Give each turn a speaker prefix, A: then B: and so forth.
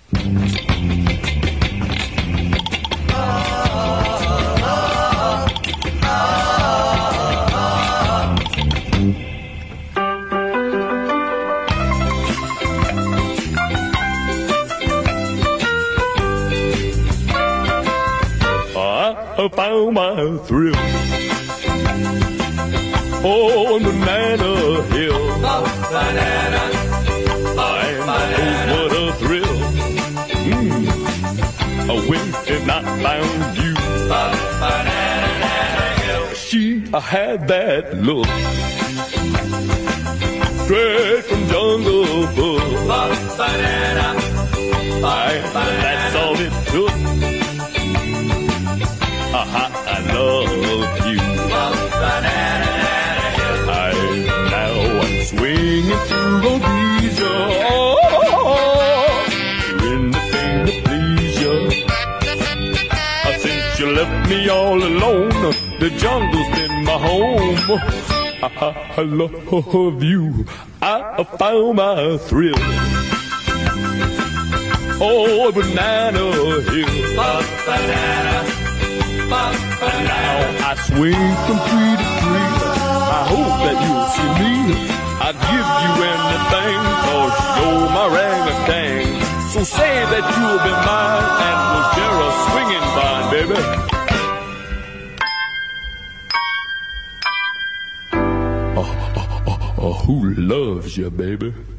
A: I found my thrill. Oh, on Banana Hill.
B: Banana.
A: I know what a thrill. When have I found you?
B: Banana Hill.
A: She had that look straight from Jungle Book.
B: Banana.
A: That's all it took. I love you. I'm swinging through Rhodesia, doing the thing to please you. Since you left me all alone, the jungle's been my home. I love you. I found my thrill. Oh, Banana Hill.
B: Banana.
A: Now I swing from tree to tree. I hope that you'll see me. I'd give you anything, 'cause you're my orangutan. So say that you'll be mine, and we'll share a swinging vine, baby. Who loves you, baby?